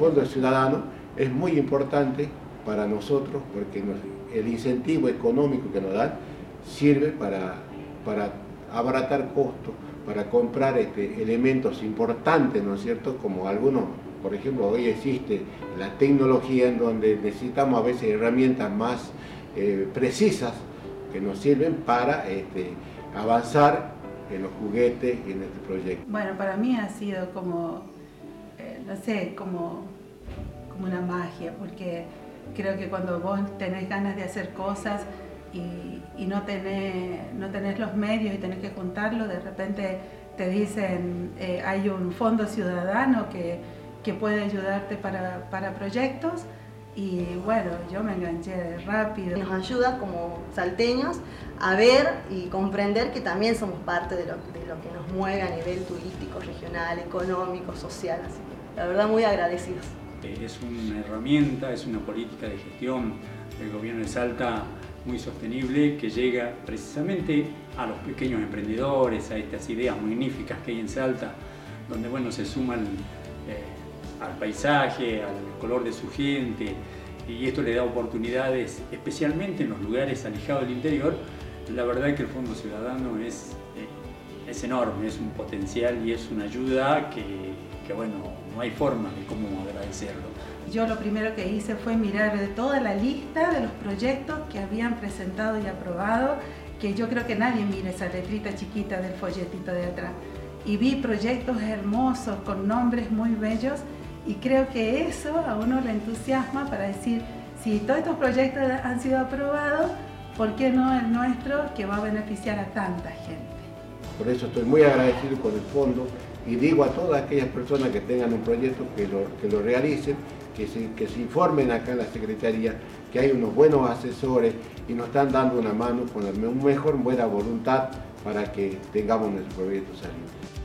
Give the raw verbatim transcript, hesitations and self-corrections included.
Fondo Ciudadano es muy importante para nosotros porque nos, el incentivo económico que nos dan sirve para, para abaratar costos, para comprar este, elementos importantes, ¿no es cierto?, como algunos, por ejemplo, hoy existe la tecnología en donde necesitamos a veces herramientas más eh, precisas que nos sirven para este, avanzar en los juguetes y en este proyecto. Bueno, para mí ha sido como, eh, no sé, como, como una magia, porque creo que cuando vos tenés ganas de hacer cosas y, y no, tenés, no tenés los medios y tenés que juntarlo, de repente te dicen eh, hay un fondo ciudadano que, que puede ayudarte para, para proyectos. Y bueno, yo me enganché rápido. Nos ayuda como salteños a ver y comprender que también somos parte de lo, de lo que nos mueve a nivel turístico, regional, económico, social. Así que la verdad muy agradecidos. Es una herramienta, es una política de gestión del gobierno de Salta muy sostenible que llega precisamente a los pequeños emprendedores, a estas ideas magníficas que hay en Salta, donde bueno, se suman eh, al paisaje, al color de su gente, y esto le da oportunidades, especialmente en los lugares alejados del interior. La verdad es que el Fondo Ciudadano es, eh, es enorme, es un potencial y es una ayuda que, que bueno, no hay forma de cómo agradecerlo. Yo lo primero que hice fue mirar de toda la lista de los proyectos que habían presentado y aprobado, que yo creo que nadie mira esa letrita chiquita del folletito de atrás. Y vi proyectos hermosos con nombres muy bellos y creo que eso a uno le entusiasma para decir, si todos estos proyectos han sido aprobados, ¿por qué no el nuestro, que va a beneficiar a tanta gente? Por eso estoy muy agradecido con el fondo y digo a todas aquellas personas que tengan un proyecto que lo, que lo realicen, que se, que se informen acá en la Secretaría, que hay unos buenos asesores y nos están dando una mano con la mejor buena voluntad para que tengamos nuestro proyecto salido.